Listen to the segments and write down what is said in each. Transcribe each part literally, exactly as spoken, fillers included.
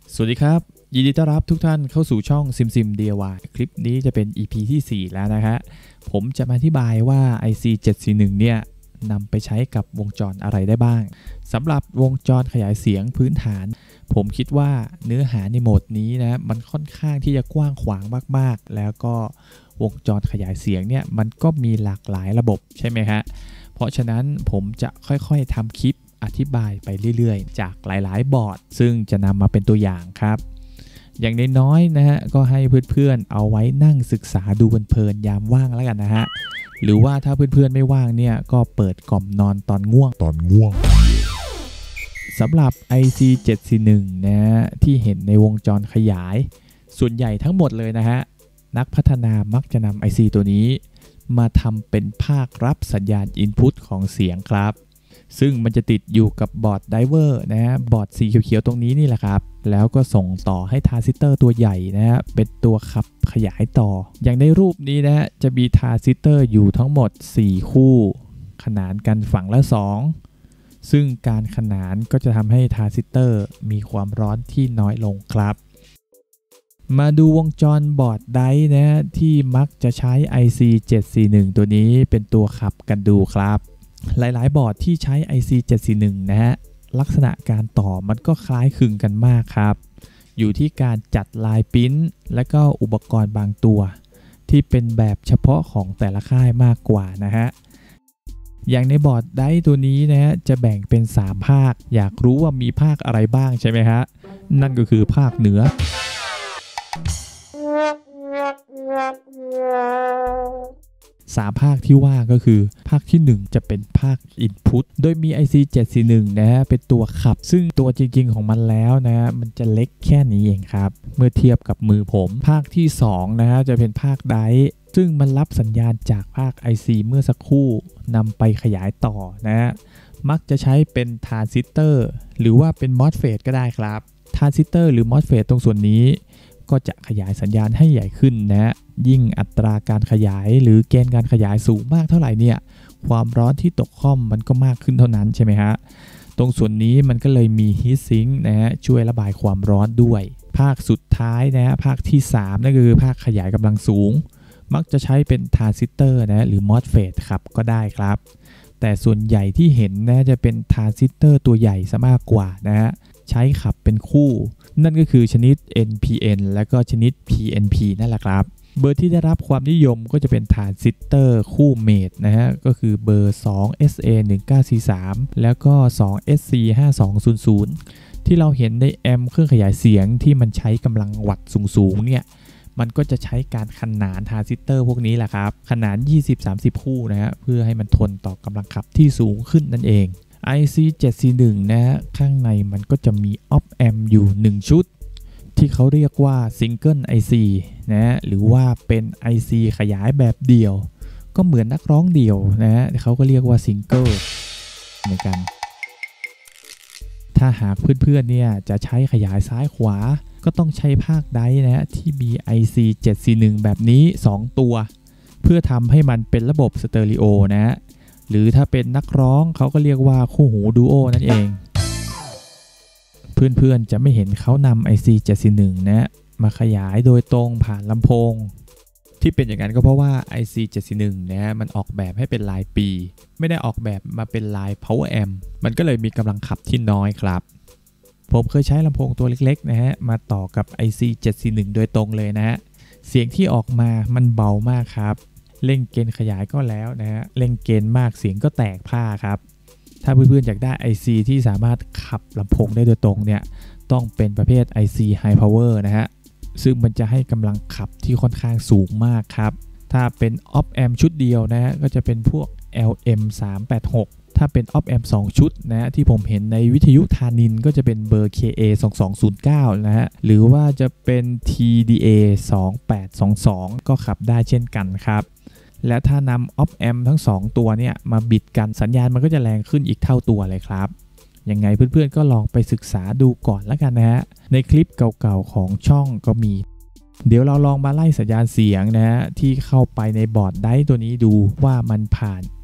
สวัสดีครับยินดีต้อนรับทุกท่านเข้าสู่ช่อง SimSim ดี ไอ วาย คลิปนี้จะเป็น อี พี ที่สี่แล้วนะฮะผมจะมาอธิบายว่า ไอ ซี เจ็ดสี่หนึ่ง เนี่ยนำไปใช้กับวงจรอะไรได้บ้างสำหรับวงจรขยายเสียงพื้นฐานผมคิดว่าเนื้อหาในโหมดนี้นะมันค่อนข้างที่จะกว้างขวางมากๆแล้วก็วงจรขยายเสียงเนี่ยมันก็มีหลากหลายระบบใช่ไหมฮะเพราะฉะนั้นผมจะค่อยๆทำคลิปอธิบายไปเรื่อยๆจากหลายๆบอร์ดซึ่งจะนำมาเป็นตัวอย่างครับอย่างน้อยๆนะฮะก็ให้เพื่อนๆเอาไว้นั่งศึกษาดูเพลินๆยามว่างแล้วกันนะฮะหรือว่าถ้าเพื่อนๆไม่ว่างเนี่ยก็เปิดกล่อมนอนตอนง่วงตอนง่วงสำหรับ ไอ ซี เจ็ดสี่หนึ่ง นะฮะที่เห็นในวงจรขยายส่วนใหญ่ทั้งหมดเลยนะฮะนักพัฒนามักจะนำ ไอ ซี ตัวนี้มาทำเป็นภาครับสัญญาณ Input ของเสียงครับซึ่งมันจะติดอยู่กับบอร์ดไดเวอร์นะฮะบอร์ดสีเขียวๆตรงนี้นี่แหละครับแล้วก็ส่งต่อให้ทรานซิสเตอร์ตัวใหญ่นะฮะเป็นตัวขับขยายต่ออย่างในรูปนี้นะฮะจะมีทรานซิสเตอร์อยู่ทั้งหมดสี่คู่ขนานกันฝั่งละสองซึ่งการขนานก็จะทำให้ทรานซิสเตอร์มีความร้อนที่น้อยลงครับมาดูวงจรบอร์ดไดนะฮะที่มักจะใช้ ไอ ซี เจ็ดสี่หนึ่ง ตัวนี้เป็นตัวขับกันดูครับหลายๆบอร์ดที่ใช้ ไอ ซี เจ็ดสี่หนึ่ง นะฮะลักษณะการต่อมันก็คล้ายคลึงกันมากครับอยู่ที่การจัดลายปริ้นและก็อุปกรณ์บางตัวที่เป็นแบบเฉพาะของแต่ละค่ายมากกว่านะฮะอย่างในบอร์ดไดตัวนี้นะฮะจะแบ่งเป็นสามภาคอยากรู้ว่ามีภาคอะไรบ้างใช่ไหมฮะนั่นก็คือภาคเหนือสามภาคที่ว่าก็คือภาคที่หนึ่งจะเป็นภาค Input โดยมี ไอ ซี เจ็ดสี่หนึ่ง นะฮะเป็นตัวขับซึ่งตัวจริงๆของมันแล้วนะฮะมันจะเล็กแค่นี้เองครับเมื่อเทียบกับมือผมภาคที่สองนะฮะจะเป็นภาคไดซึ่งมันรับสัญญาณจากภาค ไอ ซี เมื่อสักครู่นำไปขยายต่อนะฮะมักจะใช้เป็นทรานซิสเตอร์หรือว่าเป็น มอสเฟต ก็ได้ครับทรานซิสเตอร์หรือ มอสเฟต ตรงส่วนนี้ก็จะขยายสัญญาณให้ใหญ่ขึ้นนะฮะยิ่งอัตราการขยายหรือเกณฑ์การขยายสูงมากเท่าไหร่เนี่ยความร้อนที่ตกค่อมมันก็มากขึ้นเท่านั้นใช่ไหมฮะตรงส่วนนี้มันก็เลยมีฮีทซิงค์นะฮะช่วยระบายความร้อนด้วยภาคสุดท้ายนะฮะภาคที่สามนั่นก็คือภาคขยายกำลังสูงมักจะใช้เป็นทรานซิสเตอร์นะหรือ มอสเฟต ครับก็ได้ครับแต่ส่วนใหญ่ที่เห็นนะจะเป็นทรานซิสเตอร์ตัวใหญ่ซะมากกว่านะฮะใช้ขับเป็นคู่นั่นก็คือชนิด เอ็น พี เอ็น และก็ชนิด พี เอ็น พี นั่นแหละครับเบอร์ที่ได้รับความนิยมก็จะเป็นทรานซิสเตอร์คู่เมทนะฮะก็คือเบอร์ สอง เอส เอ หนึ่งเก้าสี่สาม แล้วก็ สอง เอส ซี ห้าสองศูนย์ศูนย์ ที่เราเห็นในแอมป์เครื่องขยายเสียงที่มันใช้กำลังวัตต์สูงๆเนี่ยมันก็จะใช้การขนานทรานซิสเตอร์พวกนี้แหละครับขนาน ยี่สิบถึงสามสิบ คู่นะฮะเพื่อให้มันทนต่อกำลังขับที่สูงขึ้นนั่นเอง ไอ ซี เจ็ดสี่หนึ่ง นะฮะข้างในมันก็จะมีออปแอมป์อยู่หนึ่งชุดที่เขาเรียกว่า Single ไอ ซี นะหรือว่าเป็น ไอ ซี ขยายแบบเดี่ยวก็เหมือนนักร้องเดี่ยวนะฮะเขาก็เรียกว่า Single เหมือนกันถ้าหากเพื่อนๆเนี่ยจะใช้ขยายซ้ายขวาก็ต้องใช้ภาคไดนะฮะที่มี ไอ ซี เจ็ดสี่หนึ่ง แบบนี้สองตัวเพื่อทำให้มันเป็นระบบสเตอริโอนะฮะหรือถ้าเป็นนักร้องเขาก็เรียกว่าคู่หูดูโอนั่นเองเพื่อนๆจะไม่เห็นเขานำ ไอ ซี เจ็ดสี่หนึ่ง นะมาขยายโดยตรงผ่านลำโพงที่เป็นอย่างนั้นก็เพราะว่า ไอ ซี เจ็ดสี่หนึ่ง นะมันออกแบบให้เป็นลายปีไม่ได้ออกแบบมาเป็นลาย power amp มันก็เลยมีกำลังขับที่น้อยครับผมเคยใช้ลำโพงตัวเล็กๆนะฮะมาต่อกับ ไอ ซี เจ็ดสี่หนึ่ง โดยตรงเลยนะฮะเสียงที่ออกมามันเบามากครับเร่งเกณฑ์ขยายก็แล้วนะฮะเร่งเกณฑ์มากเสียงก็แตกผ้าครับถ้าเพื่อนๆอยากได้ ไอ ซี ที่สามารถขับลำโพงได้โดยตรงเนี่ยต้องเป็นประเภท ไอ ซี High Power นะฮะซึ่งมันจะให้กำลังขับที่ค่อนข้างสูงมากครับถ้าเป็น Op Amp ชุดเดียวนะฮะก็จะเป็นพวก แอล เอ็ม สามแปดหก ถ้าเป็น Op Amp สองชุดนะฮะที่ผมเห็นในวิทยุธานินก็จะเป็นเบอร์ เค เอ สองสองศูนย์เก้า นะฮะหรือว่าจะเป็น ที ดี เอ สองแปดสองสอง ก็ขับได้เช่นกันครับและถ้านำ Op Amp ทั้งสองตัวเนี่ยมาบิดกันสัญญาณมันก็จะแรงขึ้นอีกเท่าตัวเลยครับยังไงเพื่อนๆก็ลองไปศึกษาดูก่อนแล้วกันนะฮะในคลิปเก่าๆของช่องก็มีเดี๋ยวเราลองมาไล่สัญญาณเสียงนะฮะที่เข้าไปในบอร์ดไดตัวนี้ดูว่ามันผ่าน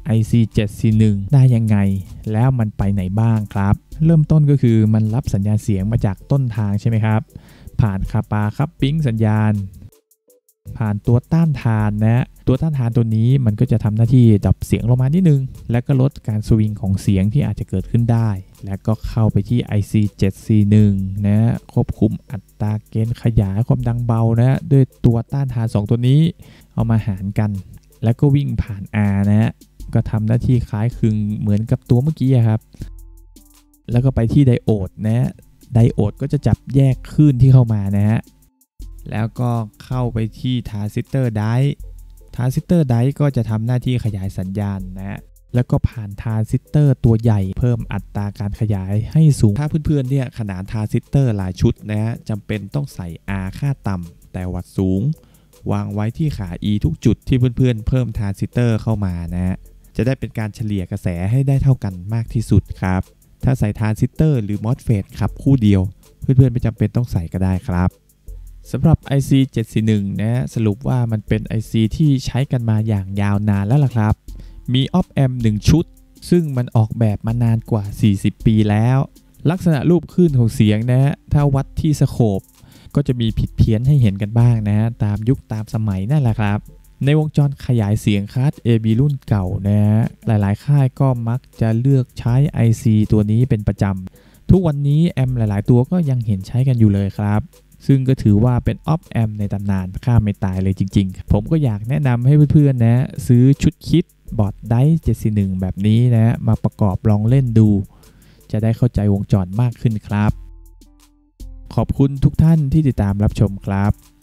ไอ ซี เจ็ด สี่ หนึ่ง ได้ยังไงแล้วมันไปไหนบ้างครับเริ่มต้นก็คือมันรับสัญญาณเสียงมาจากต้นทางใช่ไหมครับผ่านคาปาคัพปิ้งสัญญาณผ่านตัวต้านทานนะตัวต้านทานตัวนี้มันก็จะทำหน้าที่ดับเสียงลงมานิดนึงแล้วก็ลดการสวิงของเสียงที่อาจจะเกิดขึ้นได้แล้วก็เข้าไปที่ ไอ ซี เจ็ด สี่ หนึ่ง นะควบคุมอัตราเกณฑ์ขยายความดังเบานะด้วยตัวต้านทานสองตัวนี้เอามาหารกันแล้วก็วิ่งผ่าน R นะก็ทำหน้าที่คล้ายคลึงเหมือนกับตัวเมื่อกี้ครับแล้วก็ไปที่ไดโอดนะไดโอดก็จะจับแยกคลื่นที่เข้ามานะฮะแล้วก็เข้าไปที่ทรานซิสเตอร์ไดร์ทรานซิสเตอร์ไดร์ก็จะทำหน้าที่ขยายสัญญาณนะแล้วก็ผ่านทรานซิสเตอร์ตัวใหญ่เพิ่มอัตราการขยายให้สูงถ้าเพื่อนๆเนี่ยขนานทรานซิสเตอร์หลายชุดนะฮะจำเป็นต้องใส่ R ค่าต่ำแต่วัดสูงวางไว้ที่ขา E ทุกจุดที่เพื่อนๆเพิ่มทรานซิสเตอร์เข้ามานะฮะจะได้เป็นการเฉลี่ยกระแสให้ได้เท่ากันมากที่สุดครับถ้าใส่ทรานซิสเตอร์หรือ มอสเฟต ขับคู่เดียวเพื่อนๆไม่จำเป็นต้องใส่ก็ได้ครับสำหรับ ไอ ซี เจ็ด สี่ หนึ่ง นะสรุปว่ามันเป็น ไอ ซี ที่ใช้กันมาอย่างยาวนานแล้วล่ะครับมีออฟแอมหนึ่งชุดซึ่งมันออกแบบมานานกว่าสี่สิบปีแล้วลักษณะรูปคลื่นของเสียงนะถ้าวัดที่สโคปก็จะมีผิดเพี้ยนให้เห็นกันบ้างนะตามยุคตามสมัยนั่นแหละครับในวงจรขยายเสียงคลาส เอ บี รุ่นเก่านะหลายๆค่ายก็มักจะเลือกใช้ ไอ ซี ตัวนี้เป็นประจำทุกวันนี้แอมหลายๆตัวก็ยังเห็นใช้กันอยู่เลยครับซึ่งก็ถือว่าเป็นออฟแอมในตำนานข้ามไม่ตายเลยจริงๆผมก็อยากแนะนำให้เพื่อนๆนะซื้อชุดคิดบอร์ดไดร์เจ็ดสี่หนึ่งแบบนี้นะมาประกอบลองเล่นดูจะได้เข้าใจวงจรมากขึ้นครับขอบคุณทุกท่านที่ติดตามรับชมครับ